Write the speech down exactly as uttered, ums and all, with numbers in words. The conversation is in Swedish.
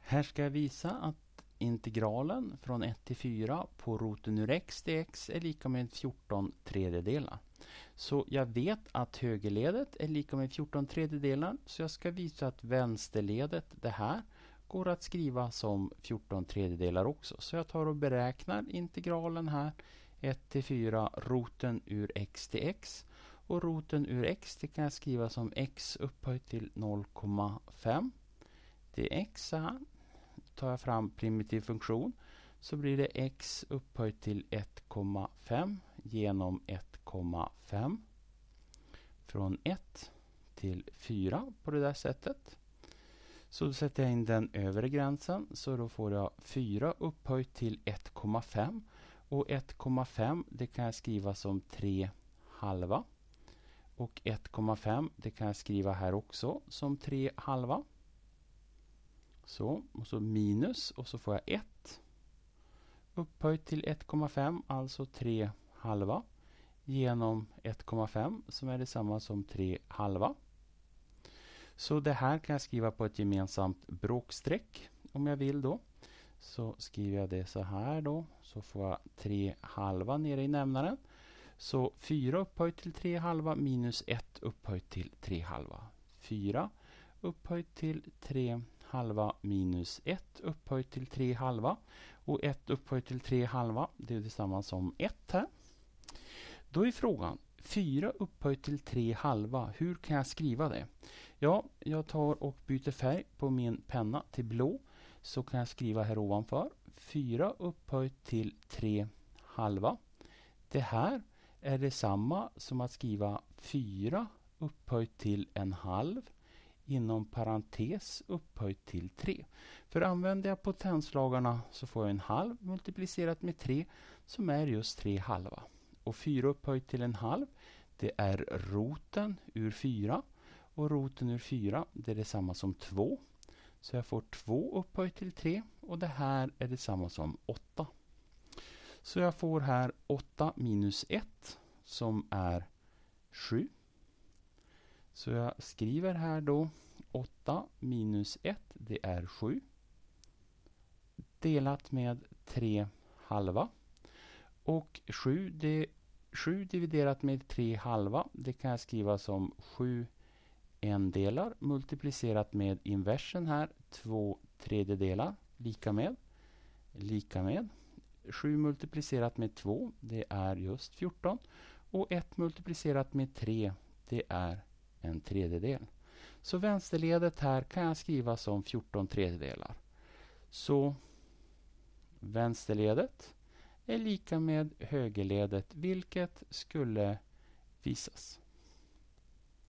Här ska jag visa att integralen från ett till fyra på roten ur x till x är lika med fjorton tredjedelar. Så jag vet att högerledet är lika med fjorton tredjedelar, så jag ska visa att vänsterledet, det här, går att skriva som fjorton tredjedelar också. Så jag tar och beräknar integralen här, ett till fyra, roten ur x till x. Och roten ur x, det kan jag skriva som x upphöjt till noll komma fem. Det är x här. Tar jag fram primitiv funktion så blir det x upphöjt till ett komma fem genom ett komma fem. Från ett till fyra på det där sättet. Så då sätter jag in den övre gränsen, så då får jag fyra upphöjt till ett komma fem. Och ett komma fem, det kan jag skriva som tre halva. Och ett komma fem, det kan jag skriva här också som tre halva. Så, och så minus, och så får jag ett upphöjt till ett komma fem, alltså tre halva, genom ett komma fem som är detsamma som tre halva. Så det här kan jag skriva på ett gemensamt bråkstreck om jag vill då. Så skriver jag det så här då, så får jag tre halva nere i nämnaren. Så fyra upphöjt till tre halva minus ett upphöjt till tre halva. fyra upphöjt till tre halva minus ett upphöjt till tre halva. Och ett upphöjt till tre halva, det är detsamma som ett här. Då är frågan, fyra upphöjt till tre halva, hur kan jag skriva det? Ja, jag tar och byter färg på min penna till blå. Så kan jag skriva här ovanför, fyra upphöjt till tre halva. Det här är detsamma som att skriva fyra upphöjt till en halv inom parentes upphöjt till tre. För använder jag potenslagarna så får jag en halv multiplicerat med tre som är just tre halva. Och fyra upphöjt till en halv, det är roten ur fyra. Och roten ur fyra, det är detsamma som två. Så jag får två upphöjt till tre, och det här är detsamma som åtta. Så jag får här åtta minus ett som är sju. Så jag skriver här då åtta minus ett, det är sju. Delat med tre halva. Och sju, det, sju dividerat med tre halva, det kan jag skriva som sju endelar multiplicerat med inversen här, två tredjedelar, lika med, lika med. sju multiplicerat med två, det är just fjorton. Och ett multiplicerat med tre, det är en tredjedel. Så vänsterledet här kan jag skriva som fjorton tredjedelar. Så vänsterledet är lika med högerledet, vilket skulle visas.